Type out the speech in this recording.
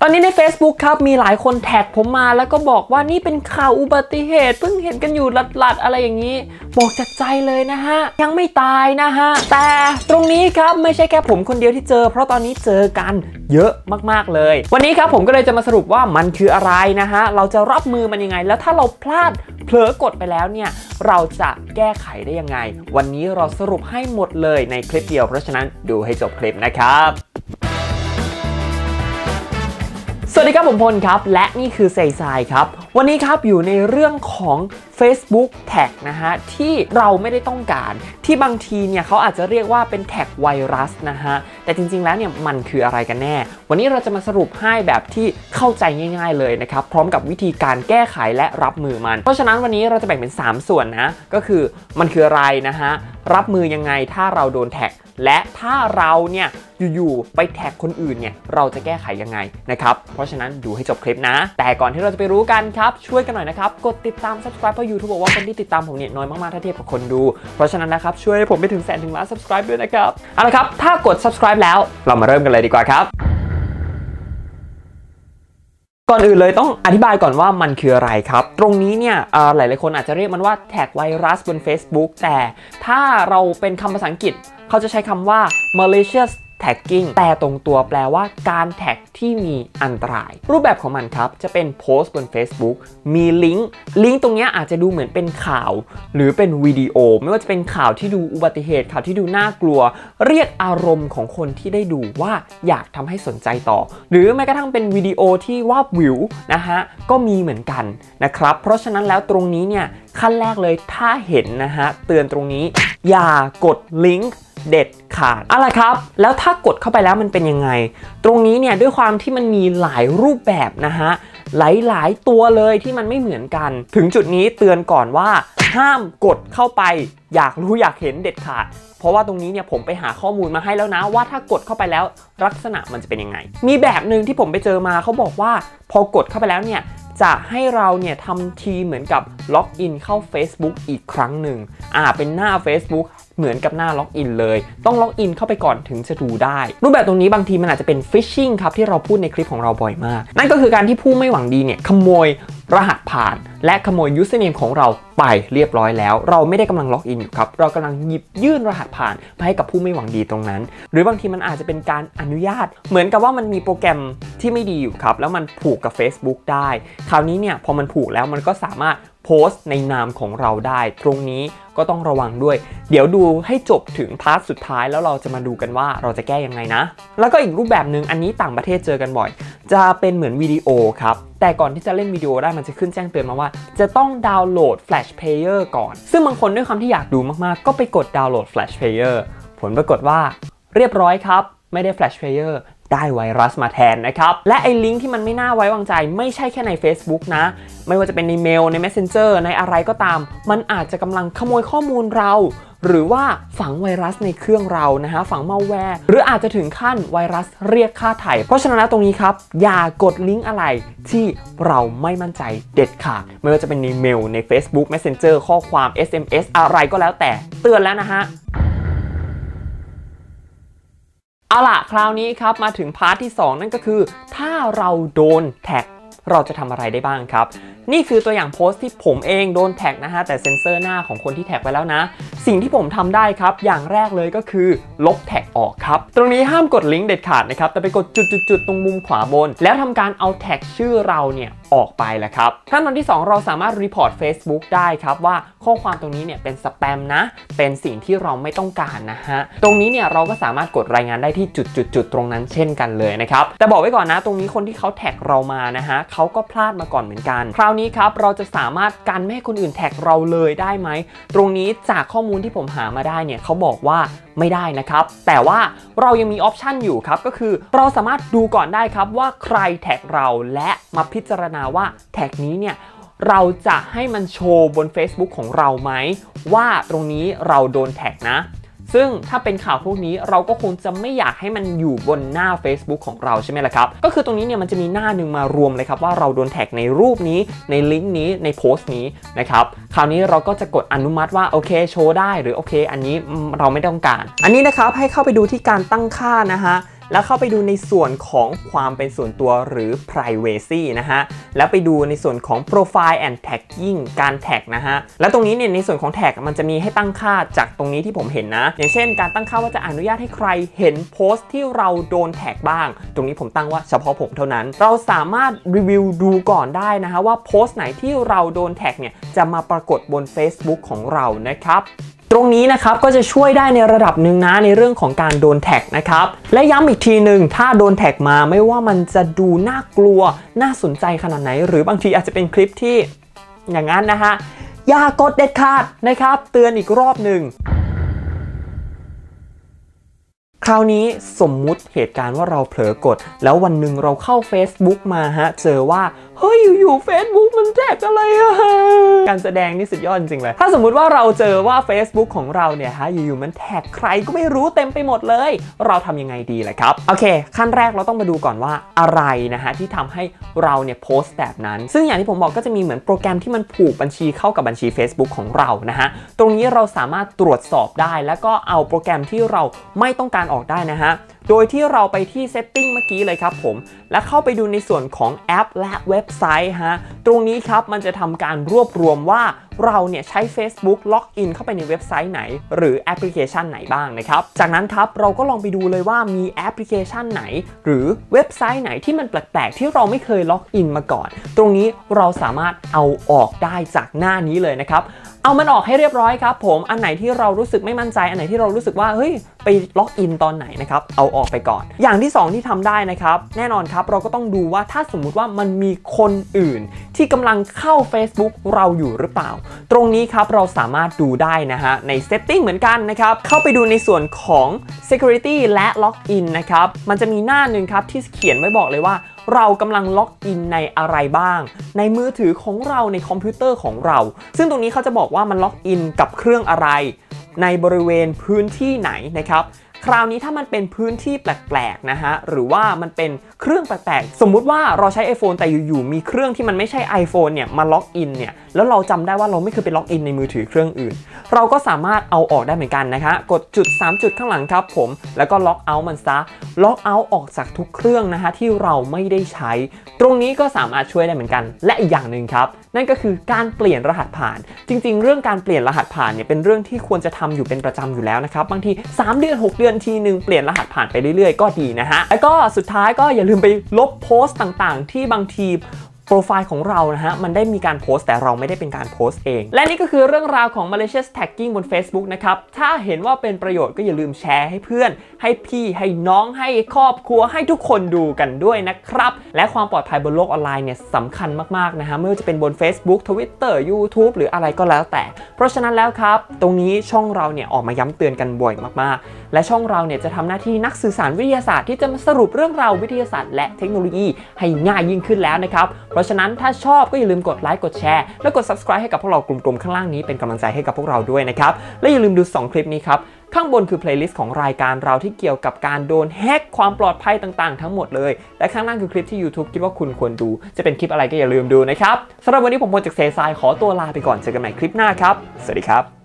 ตอนนี้ใน Facebook ครับมีหลายคนแท็กผมมาแล้วก็บอกว่านี่เป็นข่าวอุบัติเหตุเพิ่งเห็นกันอยู่หลัดๆอะไรอย่างนี้บอกจากใจเลยนะฮะยังไม่ตายนะฮะแต่ตรงนี้ครับไม่ใช่แค่ผมคนเดียวที่เจอเพราะตอนนี้เจอกันเยอะมากๆเลยวันนี้ครับผมก็เลยจะมาสรุปว่ามันคืออะไรนะฮะเราจะรับมือมันยังไงแล้วถ้าเราพลาดเผลอกดไปแล้วเนี่ยเราจะแก้ไขได้ยังไงวันนี้เราสรุปให้หมดเลยในคลิปเดียวเพราะฉะนั้นดูให้จบคลิปนะครับสวัสดีครับผมพลครับและนี่คือเซซายครับวันนี้ครับอยู่ในเรื่องของ Facebook Tag นะฮะที่เราไม่ได้ต้องการที่บางทีเนี่ยเขาอาจจะเรียกว่าเป็นแท็กไวรัสนะฮะแต่จริงๆแล้วเนี่ยมันคืออะไรกันแน่วันนี้เราจะมาสรุปให้แบบที่เข้าใจง่ายๆเลยนะครับพร้อมกับวิธีการแก้ไขและรับมือมันเพราะฉะนั้นวันนี้เราจะแบ่งเป็น3ส่วนนะก็คือมันคืออะไรนะฮะรับมือยังไงถ้าเราโดนแท็กและถ้าเราเนี่ยอยู่ๆไปแท็กคนอื่นเนี่ยเราจะแก้ไขยังไงนะครับเพราะฉะนั้นดูให้จบคลิปนะแต่ก่อนที่เราจะไปรู้กันครับช่วยกันหน่อยนะครับกดติดตาม Subscribe เพราะ YouTube บอกว่าคนที่ติดตามผมเนี่ยน้อยมากๆถ้าเทียบกับคนดูเพราะฉะนั้นนะครับช่วยผมไปถึงแสนถึงล้าน Subscribe ด้วยนะครับเอาละครับถ้ากด Subscribe แล้วเรามาเริ่มกันเลยดีกว่าครับก่อนอื่นเลยต้องอธิบายก่อนว่ามันคืออะไรครับตรงนี้เนี่ยหลายๆคนอาจจะเรียกมันว่าแท็กไวรัสบน Facebook แต่ถ้าเราเป็นคำภาษาอังกฤษเขาจะใช้คำว่า malicious tagging แต่ตรงตัวแปลว่าการแท็กที่มีอันตรายรูปแบบของมันครับจะเป็นโพสต์บน Facebook มีลิงก์ตรงนี้อาจจะดูเหมือนเป็นข่าวหรือเป็นวิดีโอไม่ว่าจะเป็นข่าวที่ดูอุบัติเหตุข่าวที่ดูน่ากลัวเรียกอารมณ์ของคนที่ได้ดูว่าอยากทำให้สนใจต่อหรือแม้กระทั่งเป็นวิดีโอที่วาบวิวนะฮะก็มีเหมือนกันนะครับเพราะฉะนั้นแล้วตรงนี้เนี่ยขั้นแรกเลยถ้าเห็นนะฮะเตือนตรงนี้อย่ากดลิงก์เด็ดขาดอะไรครับแล้วถ้ากดเข้าไปแล้วมันเป็นยังไงตรงนี้เนี่ยด้วยความที่มันมีหลายรูปแบบนะฮะหลายตัวเลยที่มันไม่เหมือนกันถึงจุดนี้เตือนก่อนว่าห้ามกดเข้าไปอยากรู้อยากเห็นเด็ดขาดเพราะว่าตรงนี้เนี่ยผมไปหาข้อมูลมาให้แล้วนะว่าถ้ากดเข้าไปแล้วลักษณะมันจะเป็นยังไงมีแบบหนึ่งที่ผมไปเจอมาเขาบอกว่าพอกดเข้าไปแล้วเนี่ยจะให้เราเนี่ยทำทีเหมือนกับล็อกอินเข้า Facebook อีกครั้งหนึ่งเป็นหน้า Facebook เหมือนกับหน้าล็อกอินเลยต้องล็อกอินเข้าไปก่อนถึงจะดูได้รูปแบบตรงนี้บางทีมันอาจจะเป็นฟิชชิงครับที่เราพูดในคลิปของเราบ่อยมากนั่นก็คือการที่ผู้ไม่หวังดีเนี่ยขโมยรหัสผ่านและขโมย username ของเราไปเรียบร้อยแล้วเราไม่ได้กำลังล็อกอินอยู่ครับเรากำลังหยิบยื่นรหัสผ่านไปให้กับผู้ไม่หวังดีตรงนั้นหรือบางทีมันอาจจะเป็นการอนุญาตเหมือนกับว่ามันมีโปรแกรมที่ไม่ดีอยู่ครับแล้วมันผูกกับ Facebook ได้คราวนี้เนี่ยพอมันผูกแล้วมันก็สามารถโพสต์ในนามของเราได้ตรงนี้ก็ต้องระวังด้วยเดี๋ยวดูให้จบถึงพาร์ทสุดท้ายแล้วเราจะมาดูกันว่าเราจะแก้ยังไงนะแล้วก็อีกรูปแบบหนึ่งอันนี้ต่างประเทศเจอกันบ่อยจะเป็นเหมือนวิดีโอครับแต่ก่อนที่จะเล่นวิดีโอได้มันจะขึ้นแจ้งเตือนมาว่าจะต้องดาวน์โหลด Flash Player ก่อนซึ่งบางคนด้วยความที่อยากดูมากๆก็ไปกดดาวน์โหลด Flash Player ผลปรากฏว่าเรียบร้อยครับไม่ได้ Flash Playerได้ไวรัสมาแทนนะครับและไอ้ลิงก์ที่มันไม่น่าไว้วางใจไม่ใช่แค่ใน Facebook นะไม่ว่าจะเป็นในเมลใน Messenger ในอะไรก็ตามมันอาจจะกำลังขโมยข้อมูลเราหรือว่าฝังไวรัสในเครื่องเรานะฮะฝังมัลแวร์หรืออาจจะถึงขั้นไวรัสเรียกค่าไถ่เพราะฉะนั้นตรงนี้ครับอย่ากดลิงก์อะไรที่เราไม่มั่นใจเด็ดขาดไม่ว่าจะเป็นในเมลใน Facebook Messenger ข้อความ SMS อะไรก็แล้วแต่เตือนแล้วนะฮะเอาล่ะคราวนี้ครับมาถึงพาร์ทที่2นั่นก็คือถ้าเราโดนแท็กเราจะทำอะไรได้บ้างครับนี่คือตัวอย่างโพสต์ที่ผมเองโดนแท็กนะฮะแต่เซ็นเซอร์หน้าของคนที่แท็กไว้แล้วนะสิ่งที่ผมทำได้ครับอย่างแรกเลยก็คือลบแท็กออกครับตรงนี้ห้ามกดลิงก์เด็ดขาดนะครับแต่ไปกดจุดๆตรงมุมขวาบนแล้วทำการเอาแท็กชื่อเราเนี่ยออกไปแหละครับขั้นตอนที่2เราสามารถรีพอร์ต Facebook ได้ครับว่าข้อความตรงนี้เนี่ยเป็นสแปมนะเป็นสิ่งที่เราไม่ต้องการนะฮะตรงนี้เนี่ยเราก็สามารถกดรายงานได้ที่จุดๆตรงนั้นเช่นกันเลยนะครับแต่บอกไว้ก่อนนะตรงนี้คนที่เขาแท็กเรามานะฮะเขาก็พลาดมาก่อนเหมือนกันคราวนี้ครับเราจะสามารถกันไม่ให้คนอื่นแท็กเราเลยได้ไหมตรงนี้จากข้อมูลที่ผมหามาได้เนี่ยเขาบอกว่าไม่ได้นะครับแต่ว่าเรายังมีออปชันอยู่ครับก็คือเราสามารถดูก่อนได้ครับว่าใครแท็กเราและมาพิจารณาว่าแท็กนี้เนี่ยเราจะให้มันโชว์บน Facebook ของเราไหมว่าตรงนี้เราโดนแท็กนะ ซึ่งถ้าเป็นข่าวพวกนี้เราก็คงจะไม่อยากให้มันอยู่บนหน้า Facebook ของเราใช่ไหมล่ะครับก็คือตรงนี้เนี่ยมันจะมีหน้าหนึ่งมารวมเลยครับว่าเราโดนแท็กในรูปนี้ในลิงก์นี้ในโพสต์นี้นะครับคราวนี้เราก็จะกดอนุมัติว่าโอเคโชว์ได้หรือโอเคอันนี้เราไม่ต้องการอันนี้นะครับให้เข้าไปดูที่การตั้งค่านะฮะแล้วเข้าไปดูในส่วนของความเป็นส่วนตัวหรือ privacy นะฮะแล้วไปดูในส่วนของ profile and tagging การแท็กนะฮะแล้วตรงนี้เนี่ยในส่วนของแท็กมันจะมีให้ตั้งค่าจากตรงนี้ที่ผมเห็นนะอย่างเช่นการตั้งค่าว่าจะอนุญาตให้ใครเห็นโพสต์ที่เราโดนแท็กบ้างตรงนี้ผมตั้งว่าเฉพาะผมเท่านั้นเราสามารถรีวิวดูก่อนได้นะฮะว่าโพสต์ไหนที่เราโดนแท็กเนี่ยจะมาปรากฏบน Facebook ของเรานะครับตรงนี้นะครับก็จะช่วยได้ในระดับหนึ่งนะในเรื่องของการโดนแท็กนะครับและย้ำอีกทีหนึ่งถ้าโดนแท็กมาไม่ว่ามันจะดูน่ากลัวน่าสนใจขนาดไหนหรือบางทีอาจจะเป็นคลิปที่อย่างนั้นนะฮะอย่ากดเด็ดขาดนะครับเตือนอีกรอบหนึ่งคราวนี้สมมุติเหตุการณ์ว่าเราเผลอกดแล้ววันหนึ่งเราเข้า Facebook มาฮะเจอว่าเฮ้ยอยู่ Facebook มันแท็กอะไรอะการแสดงนี่สุดยอดจริงเลยถ้าสมมุติว่าเราเจอว่า Facebook ของเราเนี่ยฮะอยู่ๆมันแท็กใครก็ไม่รู้เต็มไปหมดเลยเราทำยังไงดีล่ะครับโอเคขั้นแรกเราต้องมาดูก่อนว่าอะไรนะฮะที่ทำให้เราเนี่ยโพสต์แบบนั้นซึ่งอย่างที่ผมบอกก็จะมีเหมือนโปรแกรมที่มันผูกบัญชีเข้ากับบัญชี Facebook ของเรานะฮะตรงนี้เราสามารถตรวจสอบได้แล้วก็เอาโปรแกรมที่เราไม่ต้องการออกได้นะฮะโดยที่เราไปที่ Setting เมื่อกี้เลยครับผมและเข้าไปดูในส่วนของแอปและเว็บไซต์ฮะตรงนี้ครับมันจะทำการรวบรวมว่าเราเนี่ยใช้ Facebook ล็อกอินเข้าไปในเว็บไซต์ไหนหรือแอปพลิเคชันไหนบ้างนะครับจากนั้นครับเราก็ลองไปดูเลยว่ามีแอปพลิเคชันไหนหรือเว็บไซต์ไหนที่มันแปลกๆที่เราไม่เคยล็อกอินมาก่อนตรงนี้เราสามารถเอาออกได้จากหน้านี้เลยนะครับเอามันออกให้เรียบร้อยครับผมอันไหนที่เรารู้สึกไม่มั่นใจอันไหนที่เรารู้สึกว่าเฮ้ยไปล็อกอินตอนไหนนะครับเอาออกไปก่อนอย่างที่2ที่ทำได้นะครับแน่นอนครับเราก็ต้องดูว่าถ้าสมมุติว่ามันมีคนอื่นที่กำลังเข้า Facebook เราอยู่หรือเปล่าตรงนี้ครับเราสามารถดูได้นะฮะใน Setting เหมือนกันนะครับเข้าไปดูในส่วนของ Security และ Login นะครับมันจะมีหน้าหนึ่งครับที่เขียนไว้บอกเลยว่าเรากำลังล็อกอินในอะไรบ้างในมือถือของเราในคอมพิวเตอร์ของเราซึ่งตรงนี้เขาจะบอกว่ามันล็อกอินกับเครื่องอะไรในบริเวณพื้นที่ไหนนะครับคราวนี้ถ้ามันเป็นพื้นที่แปลกๆนะฮะหรือว่ามันเป็นเครื่องแปลกๆสมมุติว่าเราใช้ iPhone แต่อยู่ๆมีเครื่องที่มันไม่ใช่ iPhone เนี่ยมาล็อกอินเนี่ยแล้วเราจำได้ว่าเราไม่เคยไปล็อกอินในมือถือเครื่องอื่นเราก็สามารถเอาออกได้เหมือนกันนะคะกดจุด3จุดข้างหลังครับผมแล้วก็ล็อกเอาท์มันซะล็อกเอาท์ออกจากทุกเครื่องนะฮะที่เราไม่ได้ใช้ตรงนี้ก็สามารถช่วยได้เหมือนกันและอีกอย่างหนึ่งครับนั่นก็คือการเปลี่ยนรหัสผ่านจริงๆเรื่องการเปลี่ยนรหัสผ่านเนี่ยเป็นเรื่องที่ควรจะทำอยู่เป็นประจำอยู่แล้วนะครับบางที3เดือน6เดือนทีนึงเปลี่ยนรหัสผ่านไปเรื่อยๆก็ดีนะฮะแล้วก็สุดท้ายก็อย่าลืมไปลบโพสต์ต่างๆที่บางทีโปรไฟล์ของเรานะฮะมันได้มีการโพสต์แต่เราไม่ได้เป็นการโพสต์เองและนี่ก็คือเรื่องราวของ malicious tagging บน Facebook นะครับถ้าเห็นว่าเป็นประโยชน์ก็อย่าลืมแชร์ให้เพื่อนให้พี่ให้น้องให้ครอบครัวให้ทุกคนดูกันด้วยนะครับและความปลอดภัยบนโลกออนไลน์เนี่ยสำคัญมากๆนะฮะไม่ว่าจะเป็นบน Facebook Twitter YouTube หรืออะไรก็แล้วแต่เพราะฉะนั้นแล้วครับตรงนี้ช่องเราเนี่ยออกมาย้ำเตือนกันบ่อยมากๆและช่องเราเนี่ยจะทำหน้าที่นักสื่อสารวิทยาศาสตร์ที่จะมาสรุปเรื่องราววิทยาศาสตร์และเทคโนโลยีให้ง่ายยิ่งขึ้นแล้วนะครับเพราะฉะนั้นถ้าชอบก็อย่าลืมกดไลค์กดแชร์และกด subscribe ให้กับพวกเรากลุ่มๆข้างล่างนี้เป็นกำลังใจให้กับพวกเราด้วยนะครับและอย่าลืมดู2คลิปนี้ครับข้างบนคือ playlist ของรายการเราที่เกี่ยวกับการโดนแฮกความปลอดภัยต่างๆทั้งหมดเลยและข้างล่างคือคลิปที่ YouTube คิดว่าคุณควรดูจะเป็นคลิปอะไรก็อย่าลืมดูนะครับสำหรับวันนี้ผมพลจากเซซายขอตัวลาไปก่อนเจอกันใหม่คลิปหน้าครับสวัสดีครับ